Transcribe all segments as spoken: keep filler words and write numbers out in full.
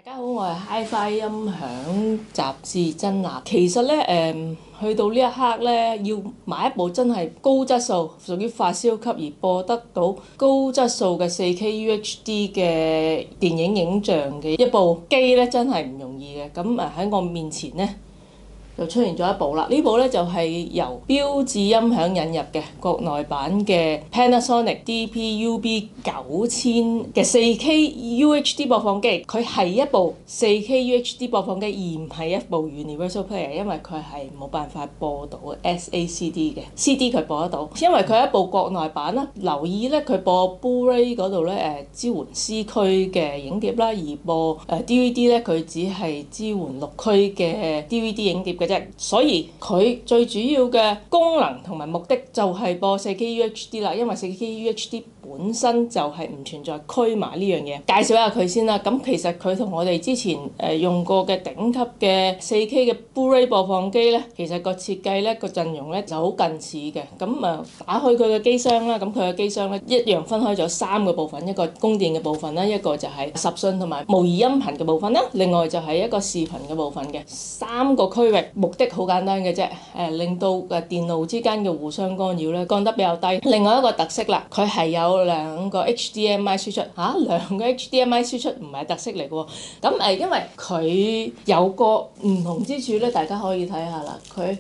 大家好，我係 Hi-Fi 音響雜誌珍娜。其實咧，誒、嗯、去到呢一刻咧，要買一部真係高質素、屬於發燒級而播得到高質素嘅 四 K U H D 嘅電影影像嘅一部機咧，真係唔容易嘅。咁誒喺我面前咧，就出現咗一部啦，呢部咧就係由標致音響引入嘅國內版嘅 Panasonic D P U B 九千嘅 四 K U H D 播放機。佢係一部四 K U H D 播放機，而唔係一部 Universal Player，因為佢係冇辦法播到 S A C D 嘅 C D， 佢播得到，因為佢係一部國內版啦。留意咧，佢播 Blu-ray 嗰度咧誒支援 C 區嘅影碟啦，而播誒 D V D 咧佢只係支援六區嘅 D V D 影碟嘅。所以佢最主要嘅功能同埋目的就係播 四 K U H D 啦，因為 四 K U H D 本身就係唔存在區碼呢樣嘢。介紹一下佢先啦。咁其實佢同我哋之前誒用過嘅頂級嘅 四 K 嘅 Blu-ray 播放機咧，其實個設計咧個陣容咧就好近似嘅。咁啊，打開佢嘅機箱啦，咁佢嘅機箱咧一樣分開咗三個部分，一個供電嘅部分啦，一個就係十訊同埋模擬音頻嘅部分啦，另外就係一個視頻嘅部分嘅三個區域。目的好簡單嘅啫，誒令到誒電路之間嘅互相干擾咧降得比較低。另外一個特色啦，佢係有兩個 H D M I 輸出嚇，兩個 H D M I 輸出唔係特色嚟嘅喎。咁誒，因為佢有個唔同之處咧，大家可以睇下啦，佢。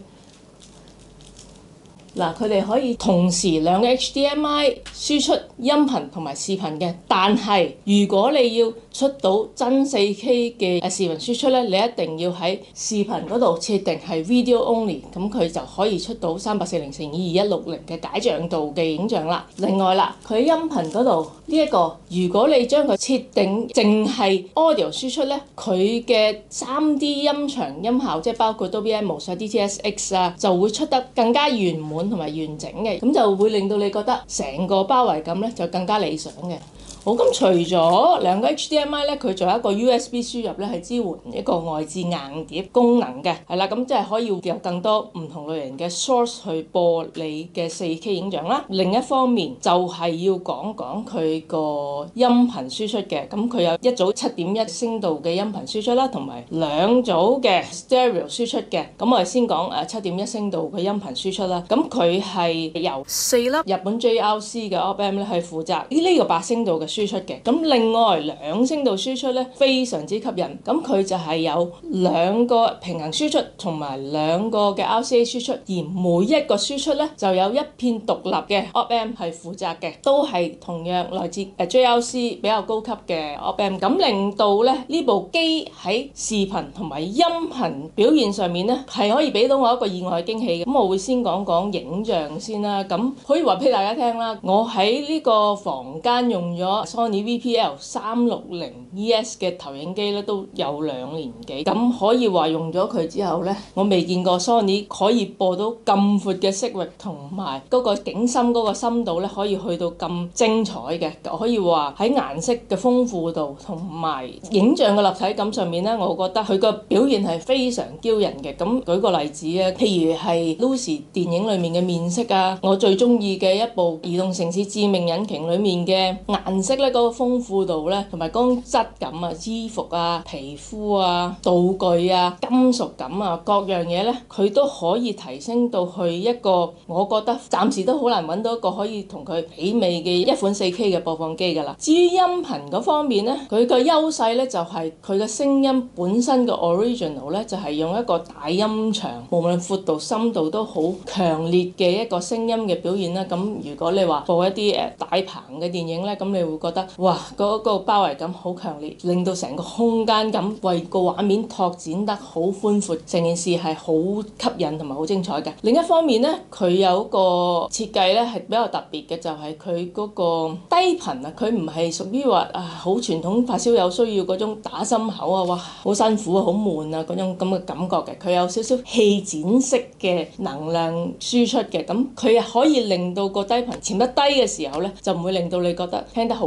嗱，佢哋可以同時兩個 H D M I 輸出音頻同埋視頻嘅，但係如果你要出到真 四 K 嘅視頻輸出咧，你一定要喺視頻嗰度設定係 Video Only， 咁佢就可以出到三百四零乘以二一六零嘅解像度嘅影像啦。另外啦，佢音頻嗰度呢一個，如果你將佢設定淨係 Audio 輸出咧，佢嘅 三 D 音場音效，即係包括 Dolby Atmos 啊、D T S X 啊，就會出得更加圓滿同埋完整嘅，咁就會令到你覺得成個包圍感咧就更加理想嘅。好，咁除咗兩個 H D M I 咧，佢仲有一個 U S B 輸入咧，係支援一個外置硬碟功能嘅，係啦，咁即係可以有更多唔同類型嘅 source 去播你嘅 四 K 影像啦。另一方面就係要講講佢個音頻輸出嘅，咁佢有一組七點一聲道嘅音頻輸出啦，同埋兩組嘅 stereo 輸出嘅。咁我哋先講誒七點一聲道嘅音頻輸出啦。咁佢係由四粒日本 J R C 嘅 op amp 咧係負責呢個八聲道嘅輸出嘅。咁另外兩聲道輸出咧非常之吸引，咁佢就係有兩個平衡輸出同埋兩個嘅 R C A 輸出，而每一個輸出咧就有一片獨立嘅 op amp 係負責嘅，都係同樣來自誒 J R C 比較高級嘅 op amp， 咁令到咧呢部機喺視頻同埋音頻表現上面咧係可以俾到我一個意外嘅驚喜嘅。咁我會先講講影像先啦，咁可以話俾大家聽啦，我喺呢個房間用咗 Sony V P L 三六零 E S 嘅投影機咧都有兩年幾，咁可以話用咗佢之後咧，我未見過 Sony 可以播到咁闊嘅色域同埋嗰個景深嗰個深度咧，可以去到咁精彩嘅。可以話喺顏色嘅豐富度同埋影像嘅立體感上面咧，我覺得佢個表現係非常驕人嘅。咁舉個例子啊，譬如係 Lucy 電影裡面嘅面色啊，我最中意嘅一部移動城市致命引擎裡面嘅顏色咧，嗰個豐富度咧，同埋嗰種質感啊、衣服啊、皮膚啊、道具啊、金屬感啊，各樣嘢咧，佢都可以提升到去一個我覺得暫時都好難揾到一個可以同佢媲美嘅一款四 K 嘅播放機㗎啦。至於音頻嗰方面咧，佢嘅優勢咧就係佢嘅聲音本身嘅 original 咧，就係用一個大音場，無論闊度、深度都好強烈嘅一個聲音嘅表現啦。咁如果你話播一啲誒大棚嘅電影咧，咁你會覺得哇，嗰個包圍感好強烈，令到成個空間感為個畫面拓展得好寬闊，成件事係好吸引同埋好精彩嘅。另一方面咧，佢有個設計咧係比較特別嘅，就係佢嗰個低頻啊，佢唔係屬於話啊好傳統發燒友需要嗰種打心口啊，哇好辛苦啊，好悶啊嗰種咁嘅感覺嘅。佢有少少氣展式嘅能量輸出嘅，咁佢可以令到個低頻潛得低嘅時候咧，就唔會令到你覺得聽得好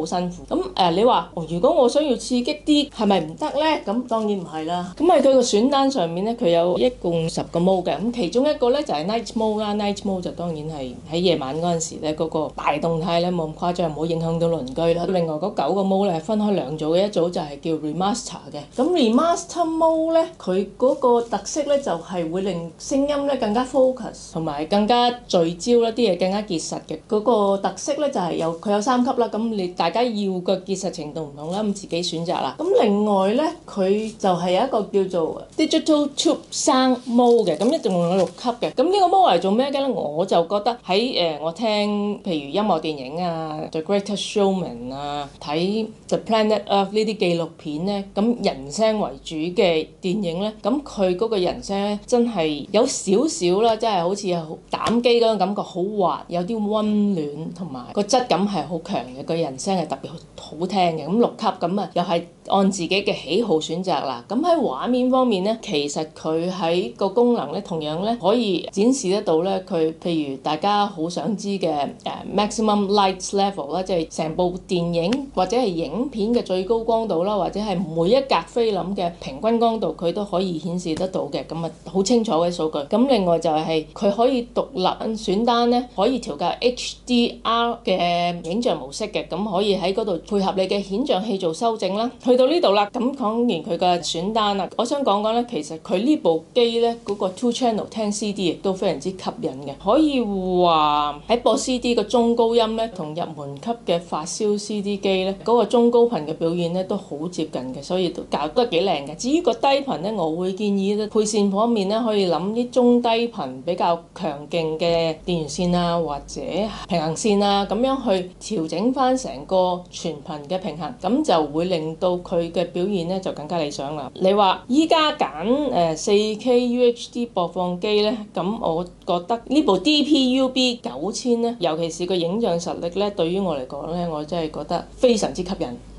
好辛苦。咁誒、呃，你話、哦、如果我想要刺激啲，係咪唔得呢？咁當然唔係啦。咁喺佢個選單上面呢，佢有一共十個 mode 嘅。咁其中一個呢，就係、是、night mode 啦。night mode 就當然係喺夜晚嗰陣時呢，嗰、那個大動態呢冇咁誇張，唔好影響到鄰居啦。另外嗰九個 mode 呢係分開兩組嘅，一組就係叫 remaster 嘅。咁 remaster mode 呢，佢嗰個特色呢，就係、是、會令聲音呢更加 focus 同埋更加聚焦啦，啲嘢更加結實嘅。嗰、那個特色呢，就係、是、有佢有三級啦。咁你大家要嘅結實程度唔同啦，咁自己選擇啦。咁另外呢，佢就係有一個叫做 digital tube sound mode 嘅，咁一共有六級嘅。咁呢個 mode 嚟做咩嘅呢？我就覺得喺誒、呃、我聽譬如音樂電影啊， The Greatest Showman 啊，睇 The Planet Earth 呢啲紀錄片呢，咁人聲為主嘅電影呢，咁佢嗰個人聲呢，真係有少少啦，真係好似膽機嗰種感覺，好滑，有啲溫暖，同埋個質感係好強嘅，個人聲係特別好聽嘅。咁六級咁啊，又係按自己嘅喜好選擇啦。咁喺畫面方面呢，其實佢喺個功能呢，同樣呢可以展示得到呢。佢譬如大家好想知嘅誒、uh, maximum light level 啦，即係成部電影或者係影片嘅最高光度啦，或者係每一格菲林嘅平均光度，佢都可以顯示得到嘅。咁啊，好清楚嘅數據。咁另外就係佢可以獨立選單呢，可以調校 H D R 嘅影像模式嘅，咁可以喺嗰度配合你嘅顯像器做修正啦。去到呢度啦，咁講完佢嘅選單啦，我想講講咧，其實佢呢部機咧嗰個 two channel 聽 C D 亦都非常之吸引嘅，可以話喺播 C D 嘅中高音咧，同入門級嘅發燒 C D 機咧嗰個中高頻嘅表現咧都好接近嘅，所以都搞得幾靚嘅。至於個低頻咧，我會建議咧配線方面咧可以諗啲中低頻比較強勁嘅電源線啊，或者平衡線啊，咁樣去調整翻成個全頻嘅平衡，咁就會令到佢嘅表現咧就更加理想啦。你話依家揀誒四 K U H D 播放機咧，咁我覺得呢部 D P U B 九千咧，尤其是個影像實力咧，對於我嚟講咧，我真係覺得非常之吸引。